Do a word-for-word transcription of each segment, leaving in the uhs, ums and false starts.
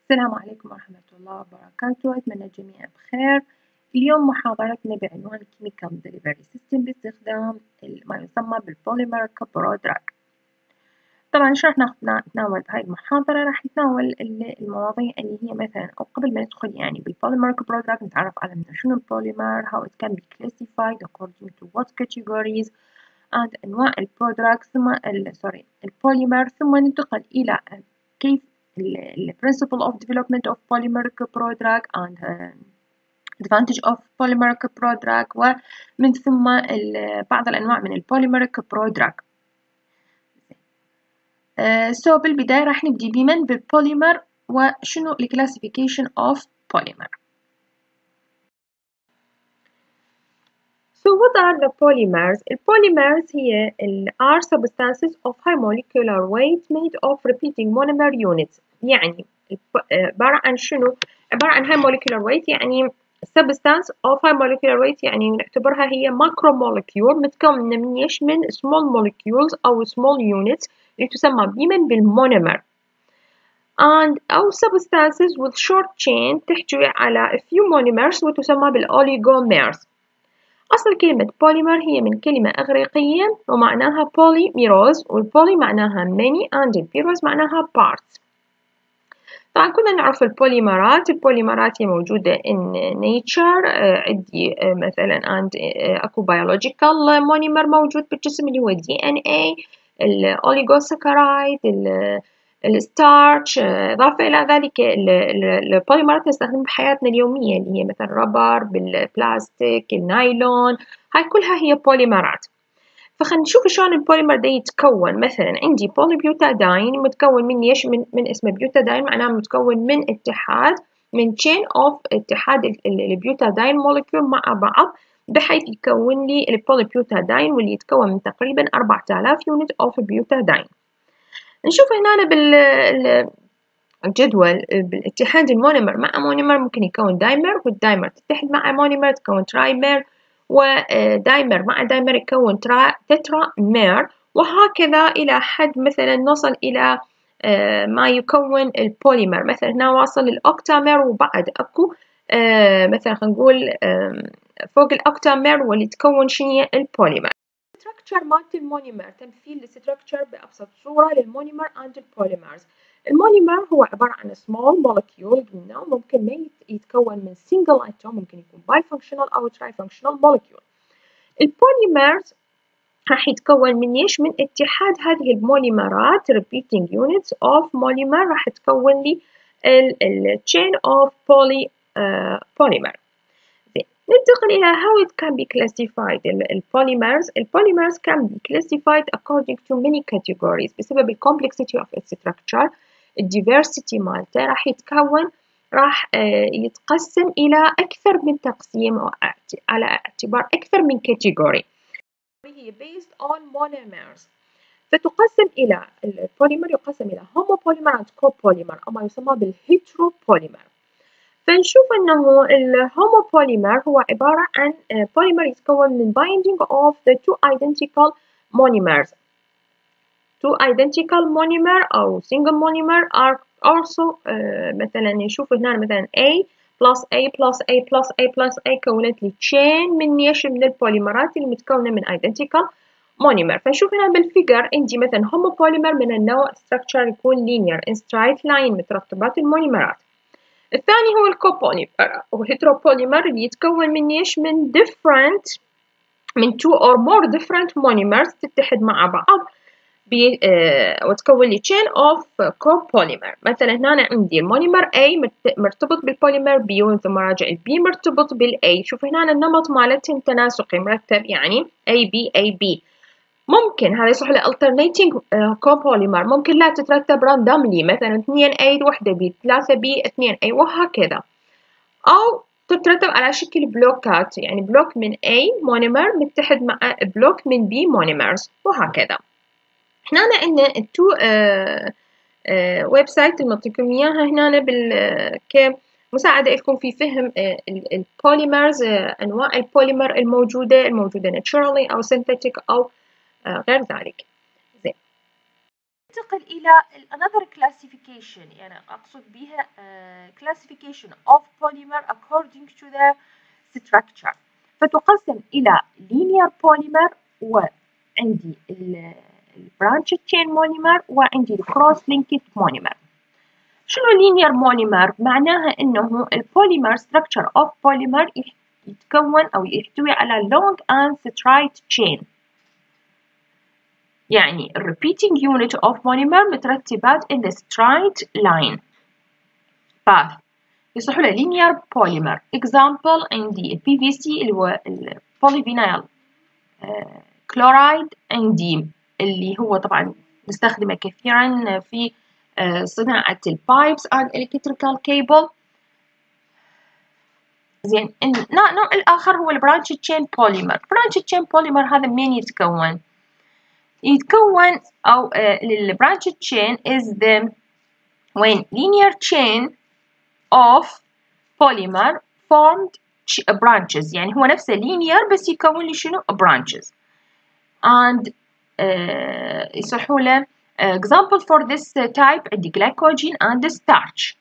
السلام عليكم ورحمة الله وبركاته، أتمنى الجميع بخير. اليوم محاضرتنا بعنوان Chemical Delivery System باستخدام ما يسمى بالبوليمر كبرودراج. طبعا شو راح نتناول بهاي المحاضرة؟ راح نتناول المواضيع اللي هي مثلا أو قبل ما ندخل يعني بالبوليمر كبرودراج نتعرف على شنو البوليمر، how it can be classified according to what categories and أنواع البرودراج ثم سوري البوليمر، ثم ننتقل إلى كيف the principle of development of polymeric prodrug and uh, advantage of polymeric prodrug ومن ثم بعض الأنواع من البوليمeric prodrug. uh, so بالبداية راح نبدي بمن بالبوليمر وشنو ال classification of polymer. So what are the polymers? البوليمرز هي ال are substances of high molecular weight made of repeating monomer units. يعني عبارة عن شنو؟ عبارة عن high molecular weight يعني substance of high molecular weight يعني نعتبرها هي macro molecule متكونة من ايش؟ من small molecules أو small units اللي تسمى بمن بالمونومر. and أو substances with short chain تحتوي على a few monomers وتسمى بالoligomers. أصل كلمة بوليمر هي من كلمة إغريقية ومعناها polymers والبولي معناها many and البيروز معناها parts. طبعا كنا نعرف البوليمرات البوليمرات هي موجودة in nature عندي مثلا and أكو biological monomer موجود بالجسم اللي هو دي إن إيه الأوليغوساكرايد الستارش. إضافة إلى ذلك البوليمرات نستخدمها بحياتنا اليومية اللي هي مثلا الربر بالبلاستيك النايلون، هاي كلها هي بوليمرات. فخلينا نشوف شلون البوليمر ده يتكون. مثلا عندي بوليبيوتادين متكون من ايش؟ من, من اسمه بيوتادين معناه متكون من اتحاد من chain of اتحاد البيوتادين مولكيول مع بعض بحيث يكون لي البوليبيوتادين واللي يتكون من تقريبا أربعة آلاف يونت of بيوتادين. نشوف هنا بالجدول بالاتحاد المونومر مع مونومر ممكن يكون دايمر، والدايمر تتحد مع مونومر تكون ترايمر، ودايمر مع دايمر يكون تترا مير، وهكذا إلى حد مثلا نصل إلى ما يكون البوليمر. مثلا هنا واصل الأوكتامير وبعد أكو مثلا خلينا نقول فوق الأوكتامير واللي تكون شنو البوليمر. structure مالت المونيمر، تمثيل الستركتشر بأبسط صورة للمونيمر and البوليمرز. المونيمر هو عبارة عن small molecule قلنا ممكن ما يتكون من single atom، ممكن يكون bifunctional أو trifunctional molecule. البوليمرز راح يتكون من ايش؟ من اتحاد هذه المونيمرات repeating units of monomer راح تكون لي ال chain of poly uh, polymer. ننتقل إلى how it can be classified. البوليمرز البوليمرز can be classified according to many categories بسبب ال complexity of its structure الdiversity مالته راح يتكون راح يتقسم إلى أكثر من تقسيم على اعتبار أكثر من category. هي based on monomers فتقسم إلى البوليمر يقسم إلى homopolymer and copolymer أو ما يسمى بالهيتروبوليمر. فنشوف أنه الهوموبوليمر هو عبارة عن بوليمر يتكون من binding of the two identical monomers. two identical monomer أو single monomer are also uh, مثلا نشوف هنا مثلا A plus A plus A plus A plus A كونت لي chain من ايش؟ من البوليمرات المتكونة من identical monomer. فنشوف هنا بالفيجر عندي مثلا homopolymer من النوع structure يكون linear in straight line مترتبات المونيمرات. الثاني هو الكوبوليمر أو هيتروبوليمر اللي يتكون من ايش؟ من different من two or more different monomers تتحد مع بعض بي اه وتكون لي chain of copolymer. مثلا هنا عندي المونيمر A مرتبط بالبوليمر B وثم راجع ال B مرتبط بال A. شوف هنا النمط مالتهم تناسقي مرتب يعني A B A B. ممكن هذا يصح له alternating copolymer ممكن لا تترتب randomly مثلا اثنين A وحدة B ثلاثة B اثنين A وهكذا، أو تترتب على شكل بلوكات يعني بلوك من A monomer متحد مع بلوك من B monomers وهكذا. هنا عندنا التو ويب سايت اللي نعطيكم إياها هنا بال كمساعدة لكم في فهم البوليمرز أنواع البوليمر الموجودة الموجودة naturally أو synthetic أو غير ذلك. زين ننتقل إلى another classification، يعني أقصد بها uh, classification of polymer according to the structure. فتقسم إلى linear polymer، وعندي ال branched chain monomer، وعندي cross linked monomer. شنو linear monomer؟ معناها إنه البوليمر structure of polymer يتكون أو يحتوي على long and straight chain، يعني repeating unit of monomer مترتبات in the straight line path، يصلحوا له linear polymer. example عندي ال بي في سي اللي هو ال polyvinyl chloride، عندي اللي هو طبعا نستخدمه كثيرا في صناعة البايبس and electrical cable. زين، النوع الآخر هو البرانشد تشين بوليمر. برانشد تشين بوليمر هذا منين يتكون؟ يتكون أو البرانشد تشين is the when linear chain of polymer formed branches، يعني هو نفسه linear بس يكون لي شنو branches and uh, يصلحوا له example for this type عندي glycogen and starch.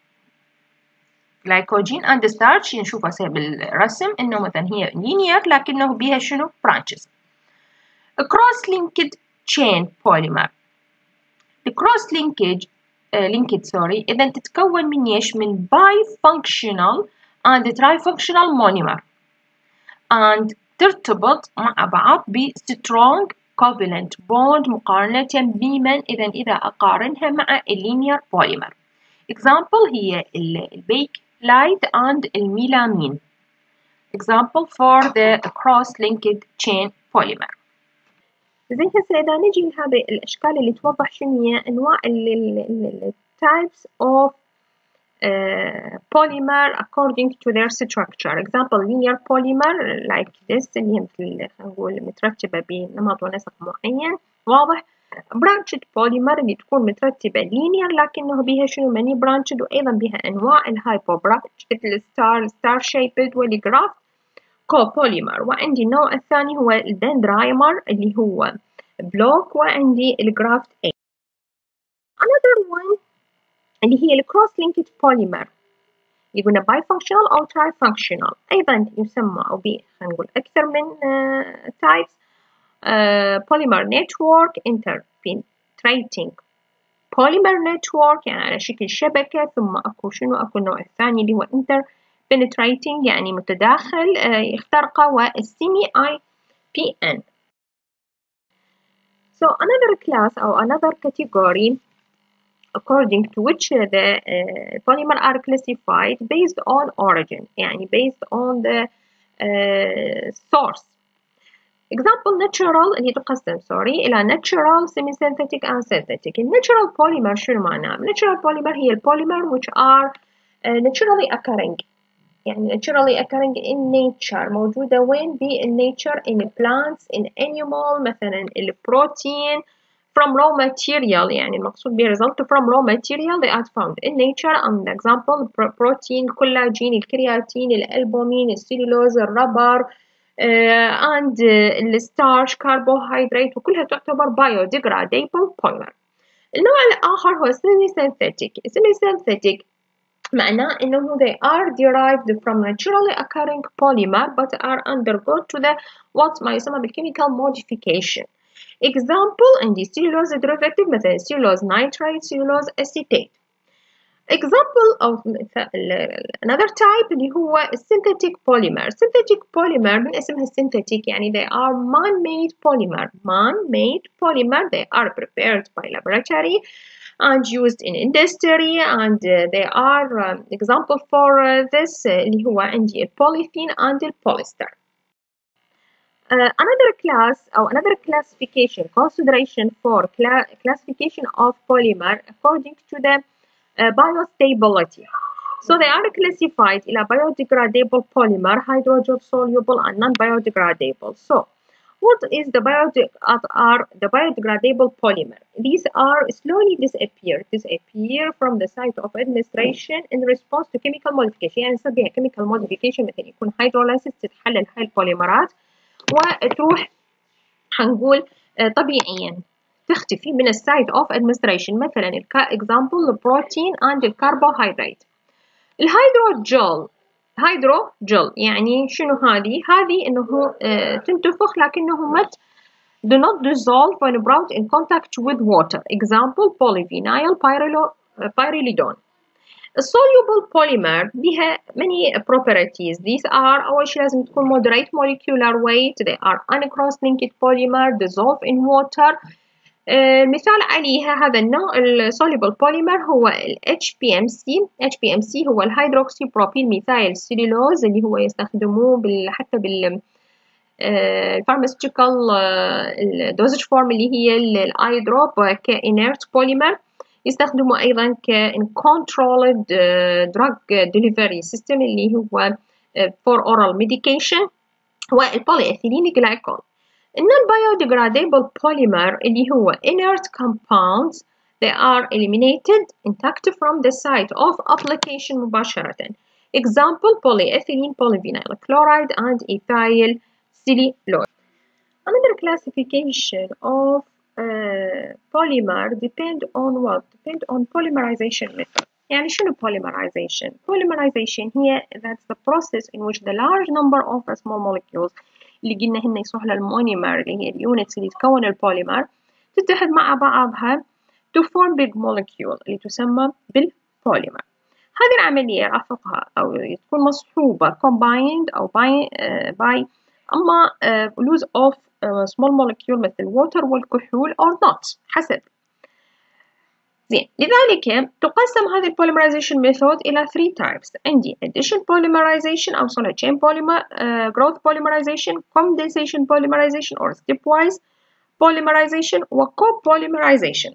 glycogen and starch نشوفها هسه بالرسم إنه مثلا هي linear لكنه بها شنو branches. cross linked chain polymer. cross linkage uh, linked sorry إذا تتكون من إيش؟ من bifunctional and trifunctional monomer and ترتبط مع بعض ب strong covalent bond مقارنة بمن إذا إذا أقارنها مع linear polymer. example هي البيكلايت and الميلامين. example for the cross-linked chain polymer. زين هسه إذا نجي لهذه الأشكال اللي توضح شنو هي أنواع ال types of uh, polymer according to their structure. example linear polymer like this اللي هي مثل نقول مترتبة بنمط ونسق معين واضح. branched polymer اللي تكون مترتبة linear لكنه بها شنو many branched، وأيضا بها أنواع الهايبو branch مثل star star shaped والجراف copolymer. وعندي النوع الثاني هو الدندرايمر اللي هو بلوك، وعندي الجرافت A. another one اللي هي الكروس linked polymer يقولنا bifunctional أو trifunctional، أيضا يسمى أو به خلينا نقول أكثر من uh, types. uh, polymer network interpenetrating polymer network يعني على شكل شبكة، ثم أكو شنو أكو النوع الثاني اللي هو interpenetrating يعني متداخل uh, يخترقه، والسيمي I P N. so another class أو another category according to which the uh, polymer are classified based on origin، يعني based on the uh, source. example natural اللي تقسم sorry إلى natural semi-synthetic and synthetic. natural polymer شنو معناه؟ natural polymer هي البوليمر which are uh, naturally occurring، يعني naturally occurring in nature، موجودة وين؟ ب nature in plants in animal، مثلا البروتين from raw material، يعني المقصود به result from raw material they are found in nature. and example protein collagen الكرياتين الألبومين السلولوز الربر uh, and uh, الستارش carbohydrate، وكلها تعتبر biodegradable polymer. النوع الآخر هو semi synthetic. semi synthetic معناه إنه they are derived from naturally occurring polymer but are undergo to the what ما يسمى بالchemical modification. example عندي cellulose derivative مثلا cellulose nitrate cellulose acetate. example of another type اللي هو synthetic polymer. synthetic polymer من اسمها synthetic يعني they are man-made polymer. man-made polymer they are prepared by laboratory and used in industry and uh, they are um, example for uh, this uh, اللي هو عندي البوليثين and البوليستر. Uh, another class or another classification consideration for cla classification of polymer according to the uh, biostability. So they are classified إلى biodegradable polymer, hydrogen soluble and non-biodegradable. So what is the biodeg are the biodegradable polymer? These are slowly disappear disappear from the site of administration in response to chemical modification. يعني يصير بها chemical modification مثل يكون hydrolysis تتحلل هاي البوليمرات وتروح هنقول طبيعيا تختفي من السايت اوف ادمنستريشن. مثلا example البروتين and الكربوهيدرات. الهيدروجل هيدروجل يعني شنو هذه؟ هذه انه آه تنتفخ لكنه ما do not dissolve when brought in contact with water. Example polyvinyl pyrrolidone. soluble polymer بها many properties. These are أول شيء لازم تكون moderate molecular weight. They are uncross-linked polymer dissolve in water. uh, مثال عليها هذا النوع ال soluble polymer هو ال إتش بي إم سي. إتش بي إم سي هو الهيدروكسي بروبيل ميثايل سيلولوز اللي هو يستخدموه بال حتى بال الفارماسيوتيكال الدوزج فورم اللي هي الاي دروب كإنيرت بوليمر. يستخدموا أيضا كcontrolled drug delivery system اللي هو for oral medication. والبوليإثيلين جلايكول. non-biodegradable polymer اللي هو inert compounds they are eliminated intact from the site of application مباشرة. Example polyethylene polyvinyl chloride and ethyl cellulose. Another classification of uh, polymer depend on what? Depend on polymerization method. يعني شنو polymerization? Polymerization هي that's the process in which the large number of small molecules اللي قلنا هن يصلح للمونيمر اللي هي اليونتس اللي تكون البوليمر تتحد مع بعضها to form big molecule اللي تسمى بالبوليمر. هذه العملية رافقها أو تكون مصحوبة combined أو by, uh, by أما uh, loss of uh, small molecule مثل water والكحول or not حسب. زين لذلك تقسم هذه polymerization method إلى three types. عندي addition polymerization أو solid chain polymer uh, growth polymerization, condensation polymerization or stepwise polymerization و copolymerization.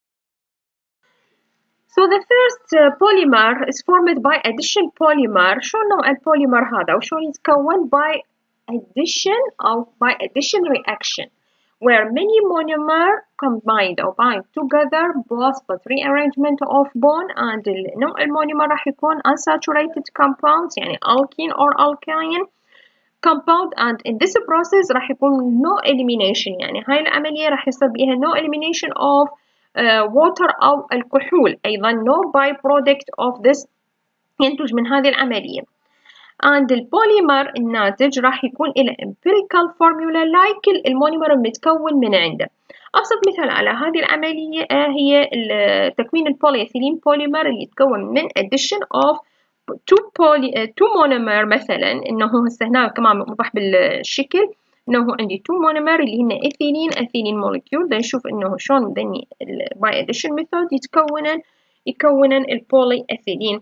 So the first uh, polymer is formed by addition polymer. شو نوع البوليمر هذا وشو يتكون by addition أو by addition reaction where many monomer combined or bind together both with rearrangement of bond and نوع المونيمر راح يكون unsaturated compounds يعني alkene or alkyne compound and in this process راح يكون no elimination يعني هاي العملية راح يصير بيها no elimination of uh, water أو الكحول أيضا no byproduct of this ينتج من هذه العملية. and البوليمر الناتج راح يكون إلى empirical formula like المونيمر المتكون من عنده. أبسط مثال على هذه العملية هي تكوين البوليإثيلين بوليمر اللي يتكون من addition of two poly two monomer مثلا إنه هسه هنا كمان موضح بالشكل إنه عندي two monomer اللي هن إثيلين إثيلين molecule. دا نشوف إنه شلون ذني by addition method يتكونن يكونن البوليإثيلين.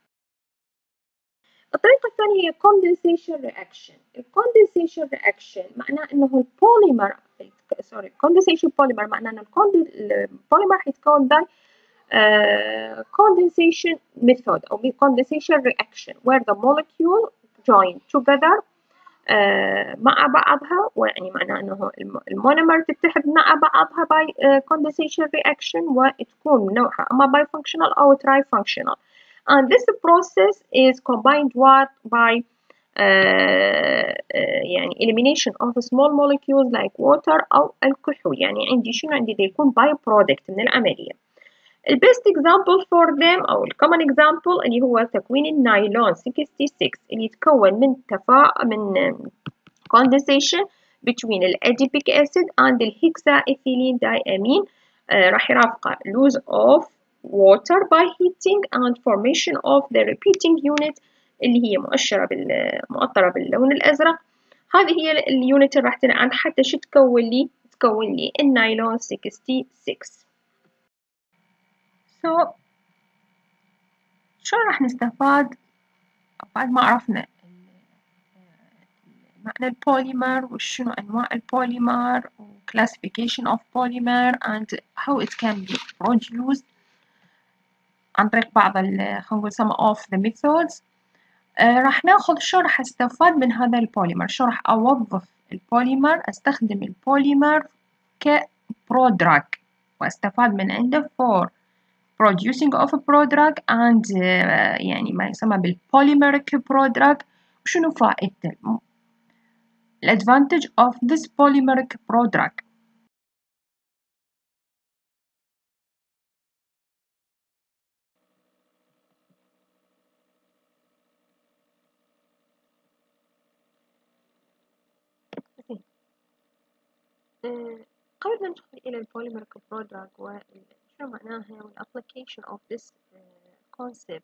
الطريقة الثانية هي condensation reaction. ال condensation reaction معناه إنه البوليمر sorry condensation polymer معناه إنه البوليمر حيتكون by uh, condensation method أو condensation reaction where the molecule join together uh, مع بعضها ويعني معناه إنه المونومر تتحد مع بعضها by uh, condensation reaction وتكون نوعها أما bifunctional أو trifunctional. And this process is combined what by uh, uh, يعني elimination of small molecules like water أو الكحول. يعني عندي شنو عندي ده يكون by product من العملية. ال best example for them أو ال common example اللي هو تكوين النايلون ستة وستين اللي يتكون من تفاعل من condensation between ال adipic acid and ال hexaethylene diamine. uh, راح يرافقه loss of water by heating and formation of the repeating unit اللي هي مؤشرة بالمؤطرة باللون الأزرق. هذه هي اليونت اللي راح تنعاد حتى شو تكون لي تكون لي النايلون ستة وستين. so شو راح نستفاد بعد ما عرفنا معنى البوليمر وشنو أنواع البوليمر و classification of polymer and how it can be produced عن طريق بعض ال خلينا نقول some of the methods. آه راح ناخذ شو راح استفاد من هذا البوليمر شو راح أوظف البوليمر أستخدم البوليمر كبرودراج وأستفاد من عنده for producing of a prodrug and آه يعني ما يسمى بالبوليميريك prodrug. وشنو فائدته الادفانتج of this polymeric prodrug. آه، قبل ما ندخل إلى البوليمريك برودراج وشو معناها والapplication of this uh, concept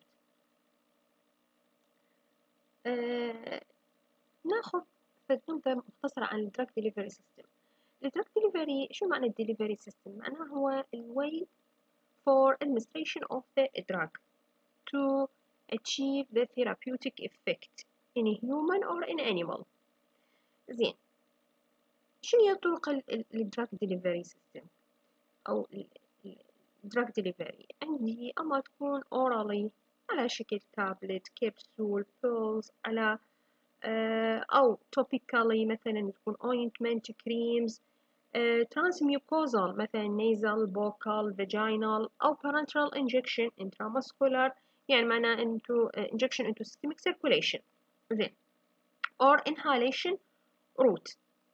آه، ناخذ نبذة مختصرة عن ال drug delivery system. ال drug delivery شو معنى ال delivery system؟ معناها هو ال way for administration of the drug to achieve the therapeutic effect in a human or in animal. زين، شنو هي طرق ال drug delivery system أو ال drug delivery؟ عندي أما تكون orally على شكل تابلت، كبسول، pills، على أو topically مثلا تكون ointment، creams، transmucosal مثلا nasal، vocal، vaginal، أو parenteral injection intramuscular، يعني معناه into injection into systemic circulation. زين، or inhalation route.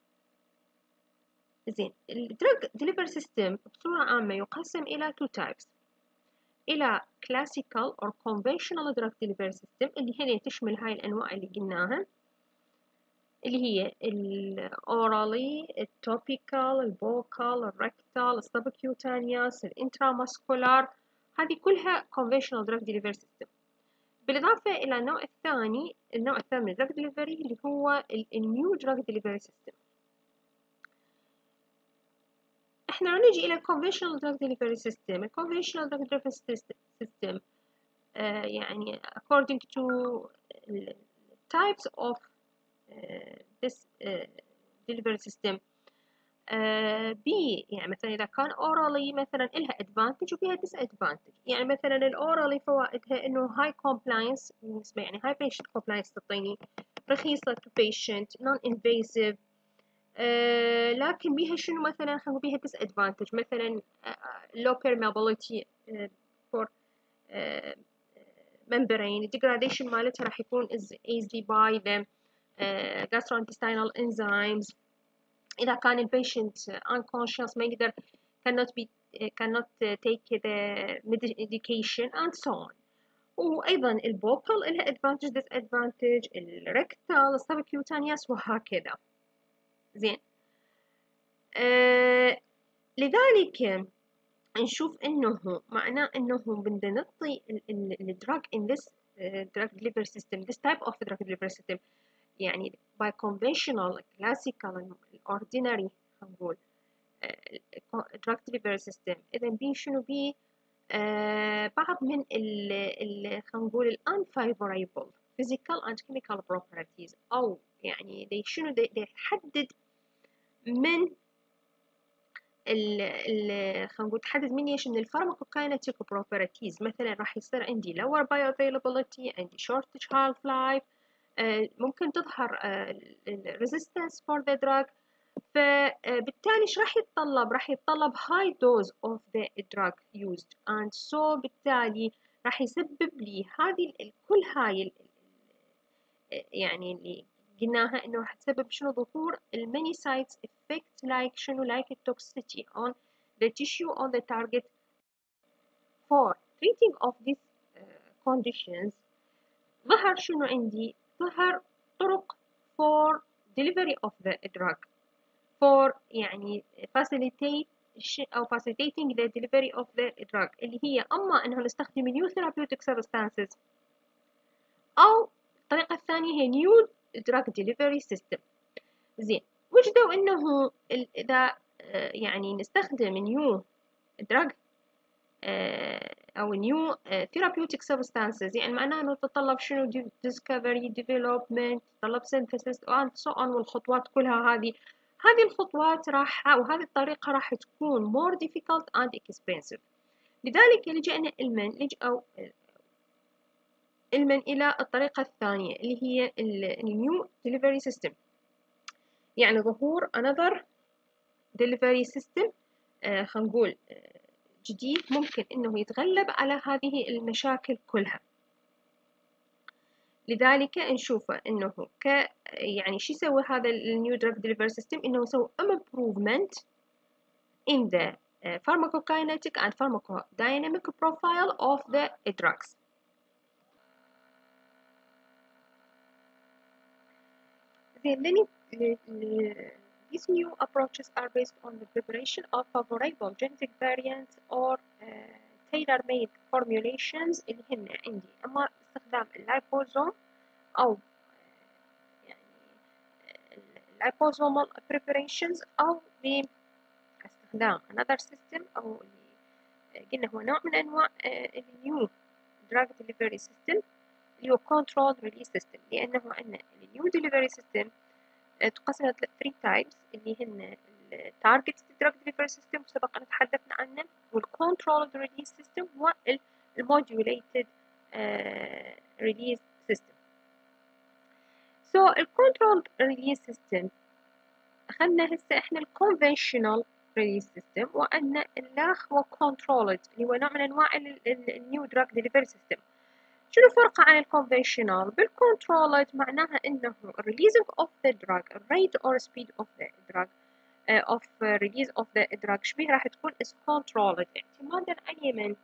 زين، ال drug delivery system بصورة عامة يقسم إلى two types، إلى classical or conventional drug delivery system اللي هي تشمل هاي الأنواع اللي قلناها، اللي هي ال orally، ال topical، ال vocal، ال rectal، ال subcutaneous، ال intramuscular، هذه كلها conventional drug delivery system. بالإضافة إلى النوع الثاني، النوع الثاني من drug delivery اللي هو ال new drug delivery system. احنا نيجي إلى conventional drug delivery system. ال conventional drug delivery system uh, يعني according to types of uh, this uh, delivery system uh, B، يعني مثلا إذا كان orally مثلا إلها advantage وفيها disadvantage. يعني مثلا ال orally فوائدها إنه high compliance بالنسبة، يعني high patient compliance تعطيني، رخيصة to patient، non invasive. آه لكن بيها شنو مثلا، خلينا بيها disadvantage مثلا uh, low permeability uh, for uh, membrane degradation مالتها راح يكون is easily by the uh, gastrointestinal enzymes. إذا كان ال patient unconscious ما يقدر cannot be cannot take the medication and so on. وأيضا ال vocal لها advantage disadvantage، ال rectal، subcutaneous، وهكذا. زين، آه لذلك نشوف إنه معناه إنه بدنا نعطي ال drug in this uh, drug delivery system، this type of drug delivery system، يعني by conventional classical ordinary نقول uh, drug delivery system. إذا بي شنو بي uh, بعض من ال ال خلينا نقول ال unfavorable physical and chemical properties، أو يعني they شنو they, they يحدد من ال ال خلينا نقول تحدد من ايش، من الفارماكوكاينيتيك بروبرتيز. مثلا راح يصير عندي lower bioavailability، عندي shortage half life، آه ممكن تظهر آه resistance for the drug. فبالتالي ايش راح يتطلب، راح يتطلب high dose of the drug used and so بالتالي راح يسبب لي هذه كل هاي يعني اللي قلناها انه راح تسبب شنو، ظهور الماني سايدز افكت لايك شنو، لايك التوكسيتي on the tissue on the target. for treating of these uh, conditions ظهر شنو عندي، ظهر طرق for delivery of the drug for يعني facilitate أو facilitating the delivery of the drug، اللي هي أما إنه نستخدم new therapeutic substances، أو الطريقة الثانية هي new drug delivery system. زين، وجدوا إنه إذا يعني نستخدم new drug أو new therapeutic substances، يعني معناه إنه تتطلب شنو، discovery development، تتطلب synthesis and so on، والخطوات كلها هذه هذه الخطوات راح أو هذه الطريقة راح تكون more difficult and expensive. لذلك لجأنا علما لجأوا علما إلى الطريقة الثانية اللي هي ال new delivery system، يعني ظهور another delivery system آه خلينا نقول آه جديد ممكن إنه يتغلب على هذه المشاكل كلها. لذلك نشوفه إنه ك يعني شو يسوي هذا ال new drug delivery system، إنه يسوي improvement in the uh, pharmacokinetic and pharmacodynamic profile of the drugs. Then, then it, these new approaches are based on the preparation of favorable genetic variants or uh, tailor-made formulations اللي هن عندي إما استخدام اللايبوزوم أو يعني اللايبوزومال preparations أو باستخدام another system أو اللي قلنا هو نوع من أنواع النيو drug delivery system اللي هو controlled release system، لأنه عندنا النيو delivery system تقسم إلى three types اللي هن ال targeted drug delivery system وسبق أن تحدثنا عنه، وال controlled release system وال modulated uh, release system. So ال controlled release system أخذنا هسه إحنا ال conventional release system، وأن الآخر هو controlled اللي هو نوع من أنواع ال new drug delivery system. شنو الفرق عن ال conventional؟ بال controlled معناها إنه releasing of the drug rate or speed of the drug uh, of uh, release of the drug شبيه راح تكون is controlled اعتمادا على من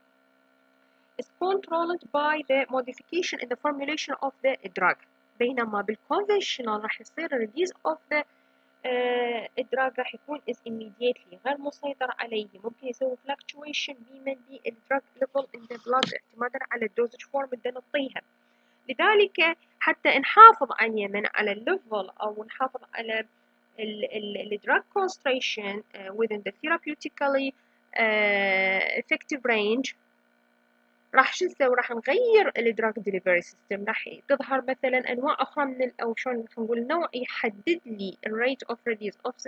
is controlled by the modification in the formulation of the drug، بينما بال conventional راح يصير release of the الدراج راح يكون is immediately غير مسيطر عليه، ممكن يسوي fluctuation بمن بالدراج level in the blood اعتمادا على الدوزج فورم اللي نعطيها. لذلك حتى نحافظ عن يمن على الليفل أو نحافظ على الدراج concentration uh, within the therapeutically uh, effective range، راح شو نسوي؟ راح نغير الدراج ديليفري سيستم، راح تظهر مثلا انواع اخرى من او شلون نقول نوع يحدد لي الريت اوف ريليز اوف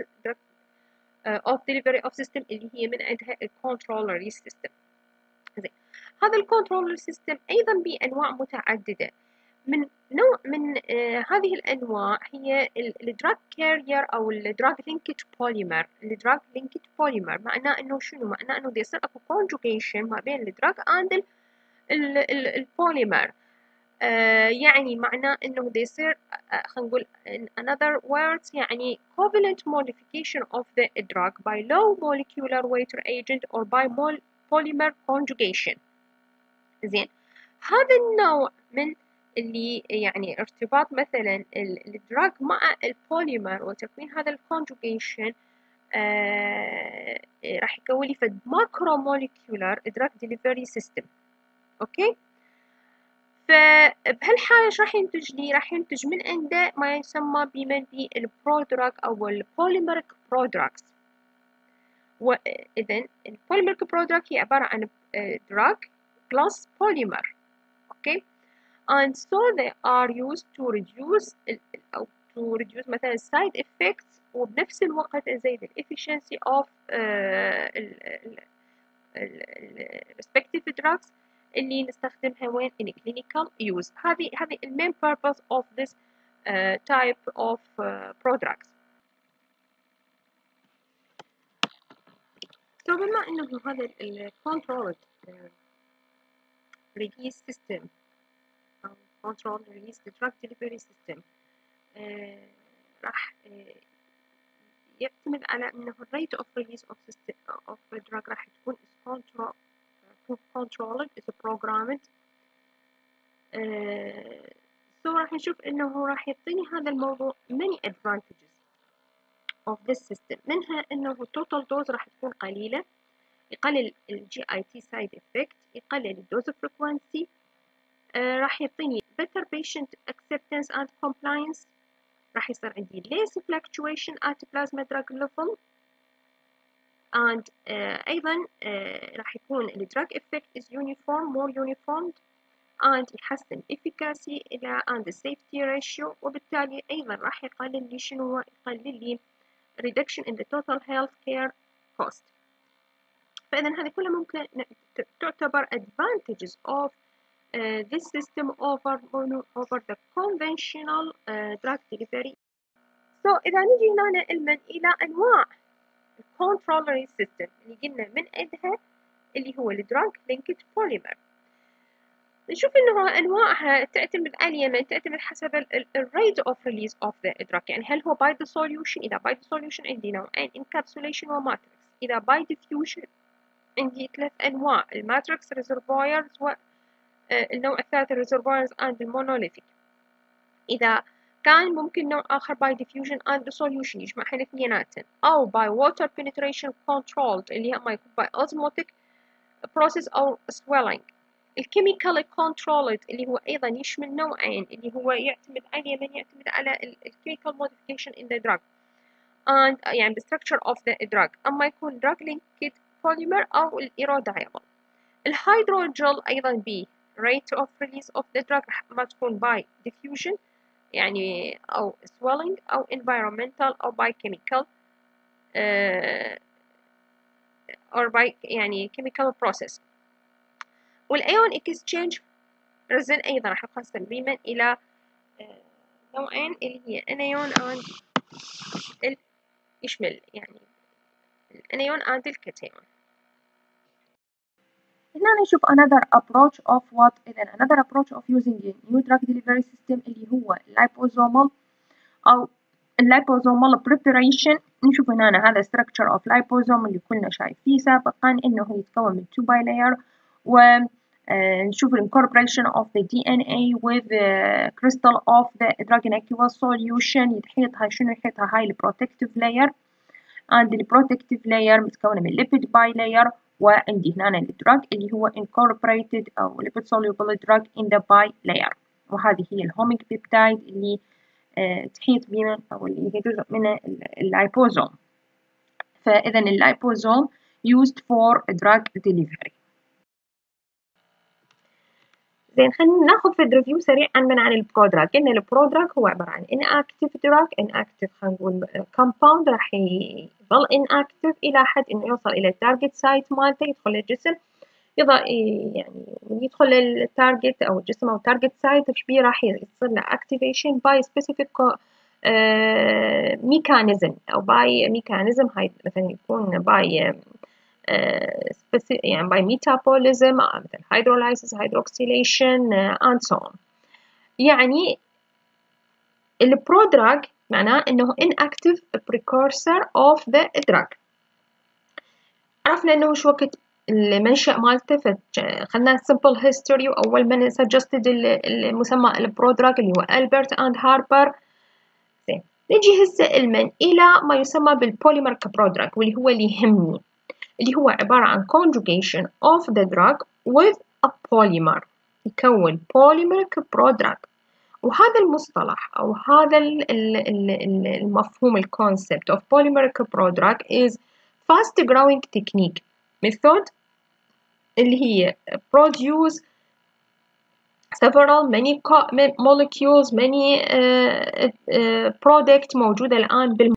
اوف ديليفري اوف سيستم اللي هي من عندها الكنترول ريليز سيستم. زين، هذا الكنترول ريليز سيستم ايضا بانواع متعدده، من نوع من آه هذه الانواع هي الدراج كارير او الدراج لينكج بوليمر. الدراج لينكج بوليمر معناه انه شنو؟ معناه انه دي يصير اكو كونجوجيشن ما بين الدراج اند البوليمر، آه يعني معناه انه دي يصير آه خلينا نقول in another words يعني covalent modification of the drug by low molecular weight reagent or by polymer conjugation. زين، هذا النوع من اللي يعني ارتباط مثلا الدراج مع البوليمر وتكوين هذا الكونجوجيشن آه راح يكون لي فد ماكرو موليكولار دراج ديليفري سيستم. اوكي، فبهالحالة ايش راح ينتج لي؟ راح ينتج من عنده ما يسمى بمن بالبرودراج أو البوليمريك برودراجز. وإذن البوليمريك برودراج هي عبارة عن drug plus polymer. okay, and so they are used to reduce أو to reduce مثلا side effects وبنفس الوقت زيد ال efficiency of uh, ال respective drugs اللي نستخدمها وين in clinical use. هذه هذه ال main purpose of this uh, type of uh, prodrugs. So بما إنه هذا ال controlled uh, release system أو controlled release drug delivery system uh, راح uh, يعتمد على إنه rate of release of system of the drug راح تكون is control controlled is programmed. uh, so راح نشوف إنه راح يعطيني هذا الموضوع many advantages of this system. منها إنه total dose راح تكون قليلة، يقلل ال جي آي تي side effect، يقلل الدوز frequency، uh, راح يعطيني better patient acceptance and compliance، راح يصير عندي less fluctuation at plasma drug level، and uh, أيضا uh, راح يكون ال drug effect is uniform more uniformed and يحسن efficacy إلى and safety ratio، وبالتالي أيضا راح يقلل لي شنو هو؟ يقلل لي reduction in the total health care cost. فإذا هذه كلها ممكن تعتبر advantages of uh, this system over over the conventional uh, drug delivery. So إذا نجي هنا علما إلى أنواع control system اللي قلنا من عندها اللي هو الدراج لينكج بوليمر، نشوف إنه أنواعها تعتمد على من تعتمد حسب ال rate of release of the drug. يعني هل هو by the solution؟ إذا by the solution عندي نوعين encapsulation وماتريكس. إذا by diffusion عندي ثلاث أنواع الماتريكس reservoirs والنوع الثالث reservoirs and المونوليثيك. إذا كان ممكن نوع آخر by diffusion and dissolution يجمع هن اثنيناتن، أو by water penetration controlled اللي هي أما يكون by osmotic process أو swelling. الchemical controlled اللي هو أيضا يشمل نوعين، اللي هو يعتمد عليه من يعتمد على ال chemical modification in the drug and يعني the structure of the drug، أما يكون drug linked polymer أو الإيرودايبل. الهيدروجل أيضا ب rate of release of the drug ما تكون by diffusion يعني أو swelling أو environmental أو by chemical uh, or by يعني chemical process. والأيون exchange resin أيضا راح يقسم تقريبا إلى uh, نوعين اللي هي anion and ال يشمل يعني الanion and الكاتيون. هنا نشوف another approach of what إذا another approach of using a new drug delivery system اللي هو liposomal أو liposomal preparation. نشوف هنا هذا structure of liposome اللي كنا شايفيه سابقا إنه يتكون من two bilayer، ونشوف incorporation of the D N A with the crystal of the drug in aqueous solution يحيطها شنو يحيطها هاي الprotective layer، and الprotective layer متكونة من lipid bilayer، وعندي هنا الدراج اللي هو incorporated أو lipid soluble drug in the bilayer، وهذه هي الهوميك بيبتايد اللي أه تحيط بنا أو اللي هي جزء من اللايبوزوم. فإذا اللايبوزوم used for drug delivery. زين خلينا ناخذ في ريفيو سريع عن عن البرودراج. قلنا البرودراج هو عبارة عن inactive drug inactive خلينا نقول compound راح يظل inactive إلى حد إنه يوصل إلى التارجت سايت مالته، يدخل الجسم يضع يعني يدخل التارجت أو الجسم أو التارجت سايت إيش بيه راح يصير له activation by specific uh, mechanism أو by mechanism هاي مثلا يكون by uh, specific يعني by metabolism مثل hydrolysis hydroxylation uh, and so on. يعني البرودراج معناه إنه inactive precursor of the drug. عرفنا إنه شو وقت المنشأ مالته، خلنا simple history، وأول من suggested المسمى البرودراج اللي هو ألبرت أند هاربر. زين نجي هسه المن إلى ما يسمى بالبوليمر برودراج، واللي هو اللي يهمني، اللي هو عبارة عن conjugation of the drug with a polymer يكون polymeric prodrug. وهذا المصطلح أو هذا المفهوم الconcept of polymeric prodrug is fast growing technique method اللي هي produce several many molecules many uh, uh, product موجودة الآن بالم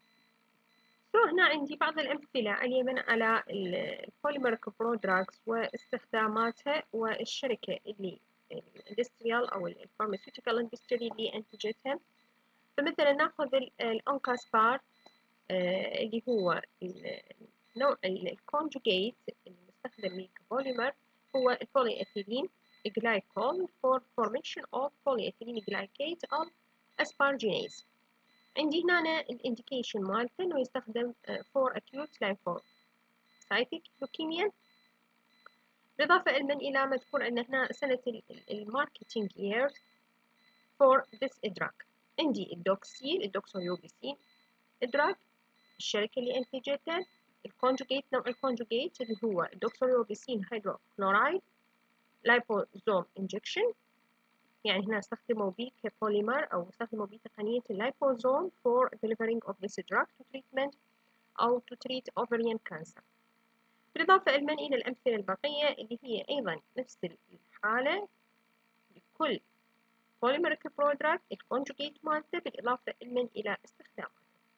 هنا عندي بعض الأمثلة على اليمن على البوليمريك برودراجز واستخداماتها والشركة اللي الاندستريال أو الفارماسيوتيكال اندستري اللي أنتجتها. فمثلا ناخذ الأنكاسبار اللي هو نوع الكونجوجيت المستخدم كبوليمر هو البولي إثيلين glycol for formation of polyethylene glycate of asparginase. عندي هنا الانديكيشن مالته انه يستخدم for acute lymphocytic leukemia. بالإضافة علما إلى مذكور أن هنا سنة الماركتينج years for this drug. عندي الدوكسيل الدوكسوريوبيسين drug الشركة اللي أنتجتها، الكونجوجيت نوع الكونجوجيت اللي هو الدوكسوريوبيسين هيدروكلورايد لايبوزوم انجكشن، يعني هنا استخدموا بيه كبوليمر أو استخدموا بيه تقنية اللايبوزوم for delivering of this drug to treatment أو to treat ovarian cancer. بالإضافة علما إلى الأمثلة البقية اللي هي أيضا نفس الحالة لكل polymeric prodrug الكونجوجيت مالته، بالإضافة علما إلى استخدامه.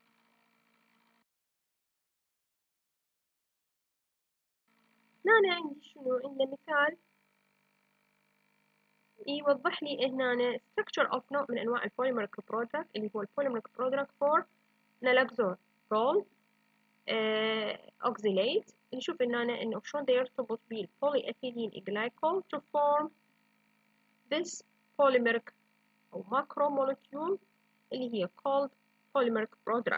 هنا عندي شنو؟ عندنا مثال يوضح لي هنا structure of نوع من أنواع البوليمريك برودرج اللي هو البوليمريك برودرج for naloxone oxalate. نشوف هنا إنه شلون يرتبط بالبوليإثيلين glycol to form this polymeric أو macromolecule اللي هي called polymeric prodrug.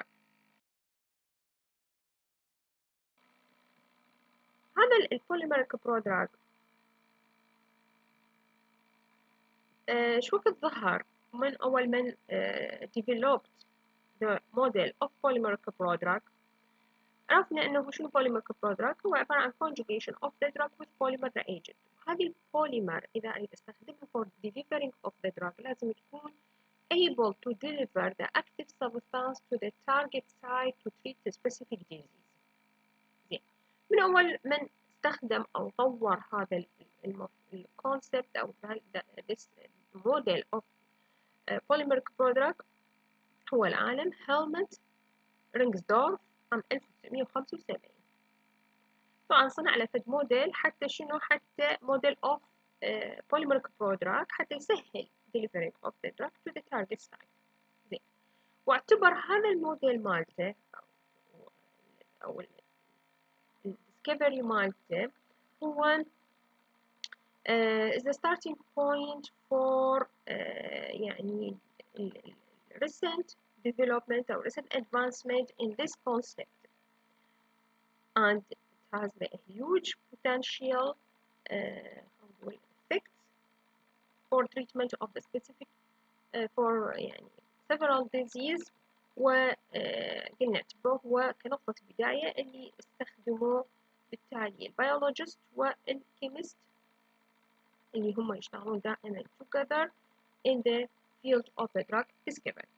هذا البوليمريك برودرج آه شو وقت ظهر؟ من أول من uh, developed the model of polymeric prodrug عرفنا إنه شنو polymeric prodrug هو عبارة عن conjugation of the drug with polymer reagent. هذه البوليمر إذا أريد أستخدمها for delivering of the drug لازم تكون able to deliver the active substance to the target site to treat the specific disease. زين. من أول من استخدم أو طور هذا الكونسبت أو this model of uh, polymeric prodrug هو العالم هيلمت رينغزدورف عام ألف وتسعمية وخمسة وسبعين. طبعا صنع له فد موديل حتى شنو حتى موديل of uh, polymeric prodrug حتى يسهل delivering of the drug to the target site. زين. واعتبر هذا الموديل مالته أو, أو الديسكفري مالته هو uh, is the starting point for uh, يعني recent development or recent advancement in this concept, and it has a huge potential uh, effects for treatment of the specific uh, for يعني several disease. وقلنا اعتبروه هو كنقطة بداية اللي استخدموه بالتالي البيولوجيست والكيمست اللي هم يشتغلون دائما together in the field of the drug discovery.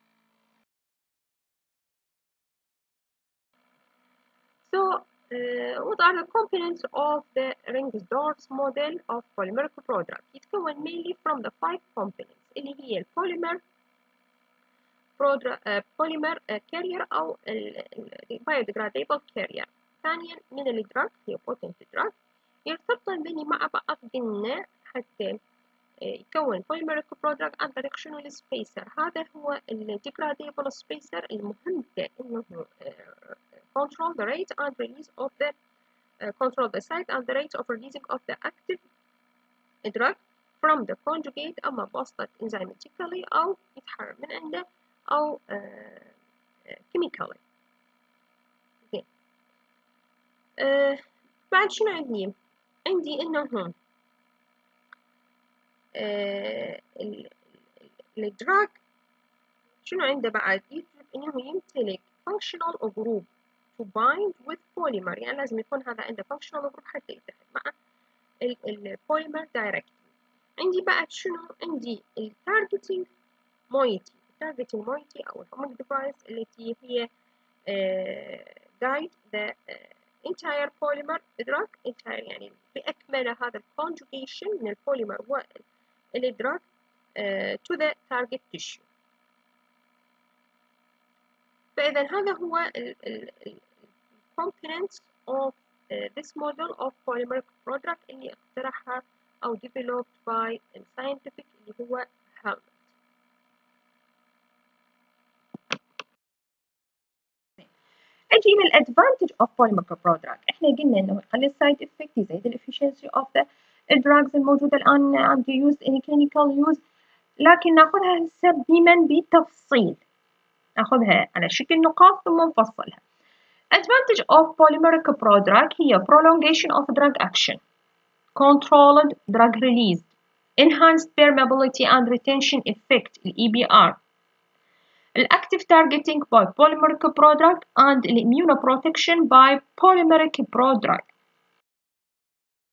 So, uh, what are the components of the Ringsdorf's model of polymeric prodrug? يتكون mainly from the five components اللي هي البوليمر uh, polymer uh, carrier أو biodegradable carrier. ثانيا من الدراج هي potent drug يرتبطن بني مع بعض قلنا حتى يكون polymeric prodrug عن طريق شنو السبيسر. هذا هو الديجراديبل سبيسر المهم إنه control the rate and release of the uh, control the site and the rate of releasing of the active drug from the conjugate أما بواسطة enzymatically أو يتحرر من عنده أو uh, uh, chemically. زين. uh, بعد شنو عندي؟ عندي إنه uh, الدراج شنو عنده بعد؟ يجب إنه يمتلك functional group to bind with polymer يعني لازم يكون هذا عنده functional group حتى يتحد مع البوليمر directly. عندي بعد شنو؟ عندي ال targeting moiety targeting moiety أو ال homing device التي هي uh, guide the uh, entire polymer drug entire يعني بأكمله هذا conjugation من البوليمر والدراج uh, to the target tissue. فإذا هذا هو ال ال ال components of uh, this model of polymeric prodrug اللي اخترعها أو developed by scientific اللي هو هيلمت. أجي من advantage of polymeric prodrug. إحنا قلنا إنه يقلل side effect يزيد ال efficiency of the drugs الموجودة الآن عند use in clinical use. لكن نأخذها هسه بمن بالتفصيل. نأخذها على شكل نقاط ثم نفصلها. Advantage of polymeric prodrug هي prolongation of drug action, controlled drug release, enhanced permeability and retention effect E B R, active targeting by polymeric prodrug and immunoprotection by polymeric prodrug.